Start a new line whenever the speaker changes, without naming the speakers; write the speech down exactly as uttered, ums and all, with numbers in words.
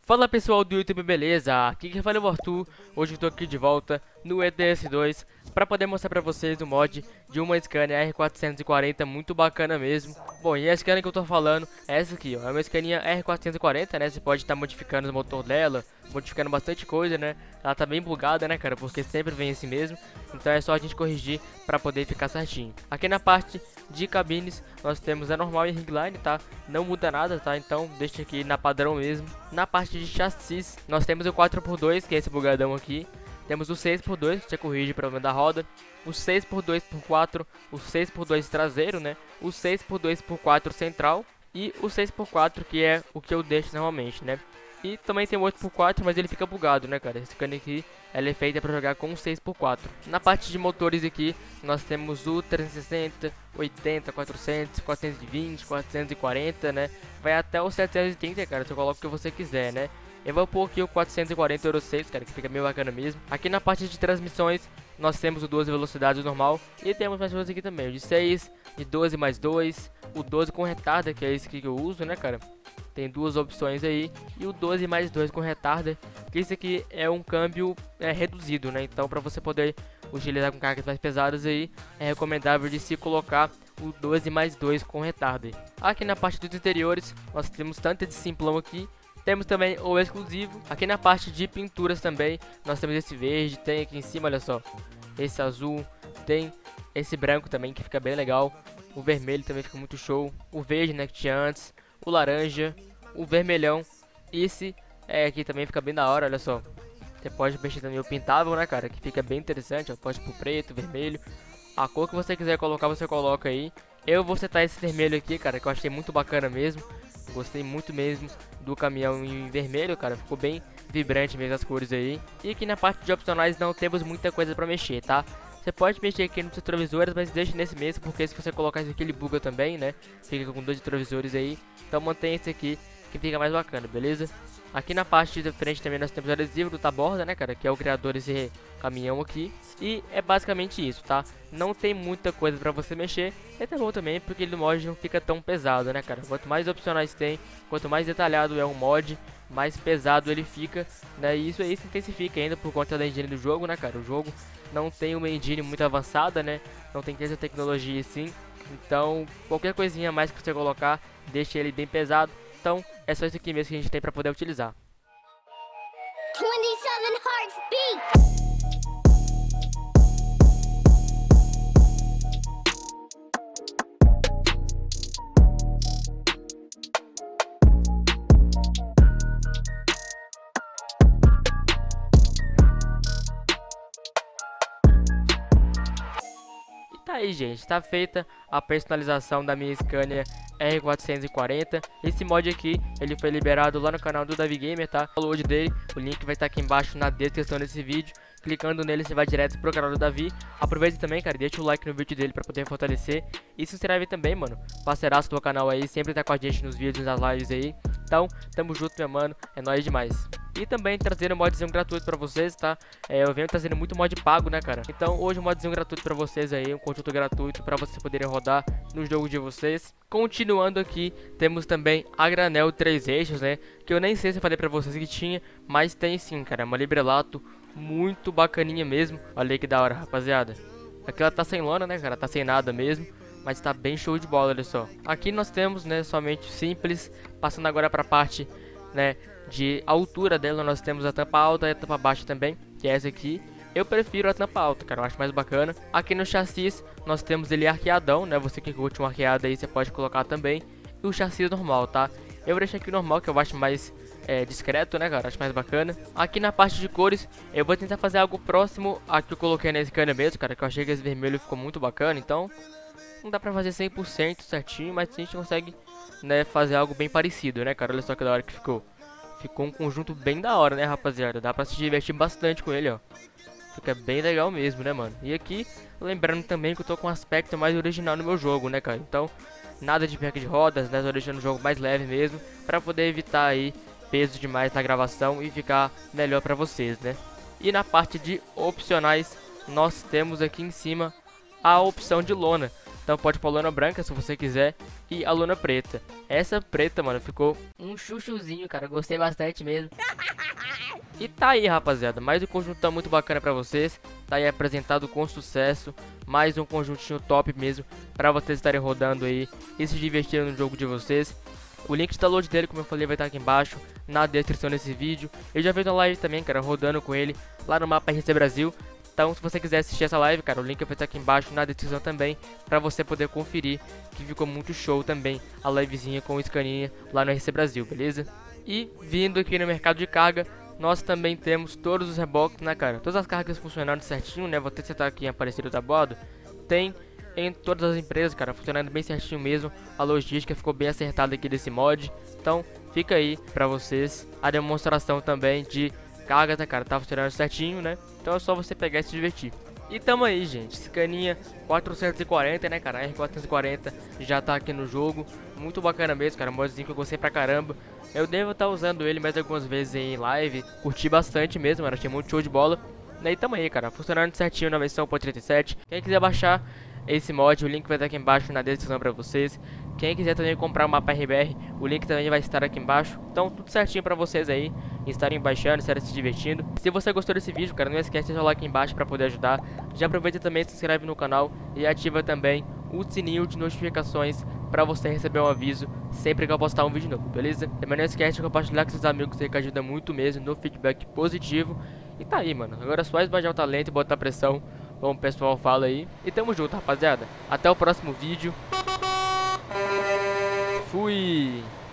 Fala pessoal do YouTube, beleza? Aqui que fala é o Arthur. Hoje eu tô aqui de volta no E T S dois para poder mostrar pra vocês o mod de uma Scania R quatrocentos e quarenta muito bacana mesmo. Bom, e a Scania que eu tô falando é essa aqui, ó. É uma Scania R quatrocentos e quarenta, né? Você pode estar modificando o motor dela, modificando bastante coisa, né? Ela tá bem bugada, né, cara? Porque sempre vem assim mesmo. Então é só a gente corrigir pra poder ficar certinho. Aqui na parte de cabines, nós temos a normal e a ringline, tá? Não muda nada, tá? Então deixa aqui na padrão mesmo. Na parte de chassis, nós temos o quatro por dois, que é esse bugadão aqui. Temos o seis por dois, que já corrige o problema da roda. O seis por dois por quatro, o seis por dois traseiro, né? O seis por dois por quatro central. E o seis por quatro, que é o que eu deixo normalmente, né? E também tem o oito por quatro, mas ele fica bugado, né, cara? Esse cano aqui, ela é feita para jogar com seis por quatro. Na parte de motores aqui, nós temos o trezentos e sessenta, oitenta, quatrocentos, quatrocentos e vinte, quatrocentos e quarenta, né? Vai até o setecentos e trinta, cara, você coloca o que você quiser, né? Eu vou pôr aqui o quatrocentos e quarenta Euro seis, cara, que fica meio bacana mesmo. Aqui na parte de transmissões, nós temos o doze velocidades normal. E temos mais coisas aqui também, o de seis, de doze mais dois, o doze com retarda, que é esse aqui que eu uso, né, cara? Tem duas opções aí, e o doze mais dois com retarda, que esse aqui é um câmbio é, reduzido, né? Então para você poder utilizar com cargas mais pesadas aí, é recomendável de se colocar o doze mais dois com retarda. Aqui na parte dos interiores, nós temos tanto de simplão aqui, temos também o exclusivo. Aqui na parte de pinturas também, nós temos esse verde, tem aqui em cima, olha só, esse azul, tem esse branco também que fica bem legal, o vermelho também fica muito show, o verde, né, que tinha antes, o laranja, o vermelhão. Esse é, aqui também fica bem da hora, olha só. Você pode mexer também o pintável, né, cara, que fica bem interessante, ó. Pode ir pro preto, vermelho, a cor que você quiser colocar, você coloca aí. Eu vou setar esse vermelho aqui, cara, que eu achei muito bacana mesmo. Gostei muito mesmo do caminhão em vermelho, cara, ficou bem vibrante mesmo as cores aí. E aqui na parte de opcionais não temos muita coisa pra mexer, tá? Você pode mexer aqui nos retrovisores, mas deixa nesse mesmo, porque se você colocar esse aqui ele buga também, né? Fica com dois retrovisores aí. Então mantém esse aqui, que fica mais bacana, beleza? Aqui na parte da frente também nós temos o adesivo do Taborda, né, cara? Que é o criador desse caminhão aqui. E é basicamente isso, tá? Não tem muita coisa pra você mexer. E é até bom também, porque ele no mod não fica tão pesado, né, cara? Quanto mais opcionais tem, quanto mais detalhado é um mod, mais pesado ele fica, né? E isso aí se intensifica ainda por conta da engine do jogo, né, cara? O jogo não tem uma engine muito avançada, né? Não tem tanta tecnologia assim. Então, qualquer coisinha a mais que você colocar, deixa ele bem pesado. Então, é só isso aqui mesmo que a gente tem para poder utilizar.
twenty-seven hearts beat.
Tá aí, gente, tá feita a personalização da minha Scania R quatrocentos e quarenta. Esse mod aqui, ele foi liberado lá no canal do Davi Gamer, tá? O download dele, o link vai estar aqui embaixo na descrição desse vídeo. Clicando nele, você vai direto pro canal do Davi. Aproveita também, cara, deixa o like no vídeo dele pra poder fortalecer. E se inscreve também, mano, parceiraço do canal aí, sempre tá com a gente nos vídeos, nas lives aí. Então, tamo junto, meu mano, é nóis demais. E também trazendo modzinho gratuito pra vocês, tá? É, eu venho trazendo muito mod pago, né, cara? Então hoje um modzinho gratuito pra vocês aí, um conjunto gratuito pra vocês poderem rodar no jogo de vocês. Continuando aqui, temos também a granel três eixos, né? Que eu nem sei se eu falei pra vocês que tinha, mas tem sim, cara. É uma Librelato muito bacaninha mesmo. Olha aí que da hora, rapaziada. Aqui ela tá sem lona, né, cara? Tá sem nada mesmo. Mas tá bem show de bola, olha só. Aqui nós temos, né, somente simples. Passando agora pra parte, né, de altura dela, nós temos a tampa alta e a tampa baixa também, que é essa aqui. Eu prefiro a tampa alta, cara, eu acho mais bacana. Aqui no chassis, nós temos ele arqueadão, né, você que curte um arqueado aí, você pode colocar também. E o chassis normal, tá? Eu vou deixar aqui o normal, que eu acho mais é, discreto, né, cara, acho mais bacana. Aqui na parte de cores, eu vou tentar fazer algo próximo a que eu coloquei nesse cano mesmo, cara, que eu achei que esse vermelho ficou muito bacana, então não dá pra fazer cem por cento certinho, mas a gente consegue, né, fazer algo bem parecido, né, cara, olha só que da hora que ficou. Ficou um conjunto bem da hora, né, rapaziada? Dá pra se divertir bastante com ele, ó. Fica bem legal mesmo, né, mano? E aqui, lembrando também que eu tô com um aspecto mais original no meu jogo, né, cara? Então, nada de perca de rodas, né? Tô deixando o jogo mais leve mesmo, pra poder evitar aí peso demais na gravação e ficar melhor pra vocês, né? E na parte de opcionais, nós temos aqui em cima a opção de lona. Então pode pôr a lona branca se você quiser e a lona preta. Essa preta, mano, ficou um chuchuzinho, cara. Gostei bastante mesmo. E tá aí, rapaziada, mais um conjunto tá muito bacana pra vocês. Tá aí apresentado com sucesso. Mais um conjuntinho top mesmo pra vocês estarem rodando aí e se divertirem no jogo de vocês. O link de download dele, como eu falei, vai estar aqui embaixo na descrição desse vídeo. Eu já fiz uma live também, cara, rodando com ele lá no mapa R C Brasil. Então, se você quiser assistir essa live, cara, o link vai estar aqui embaixo na descrição também, pra você poder conferir, que ficou muito show também a livezinha com o Scaninha lá no R C Brasil, beleza? E vindo aqui no mercado de carga, nós também temos todos os reboques, né, cara? Todas as cargas funcionando certinho, né? Vou testar aqui em aparecido da bordo. Tem em todas as empresas, cara, funcionando bem certinho mesmo. A logística ficou bem acertada aqui desse mod. Então, fica aí pra vocês a demonstração também de cargas, né, cara? Tá funcionando certinho, né? Então é só você pegar e se divertir. E tamo aí, gente, Scaninha quatrocentos e quarenta, né, cara, R quatrocentos e quarenta já tá aqui no jogo. Muito bacana mesmo, cara, modzinho que eu gostei pra caramba. Eu devo estar tá usando ele mais algumas vezes em live. Curti bastante mesmo, mano, achei muito show de bola. E tamo aí, cara, funcionando certinho na versão um ponto trinta e sete. Quem quiser baixar esse mod, o link vai estar aqui embaixo na descrição pra vocês. Quem quiser também comprar o mapa R B R, o link também vai estar aqui embaixo. Então tudo certinho pra vocês aí, estarem baixando, estarem se divertindo. Se você gostou desse vídeo, cara, não esquece de deixar o like aqui embaixo pra poder ajudar. Já aproveita também, se inscreve no canal e ativa também o sininho de notificações pra você receber um aviso sempre que eu postar um vídeo novo, beleza? Também não esquece de compartilhar com seus amigos, que ajuda muito mesmo no feedback positivo. E tá aí, mano, agora é só esbanjar o talento e botar pressão, como o pessoal fala aí. E tamo junto, rapaziada. Até o próximo vídeo. Fui!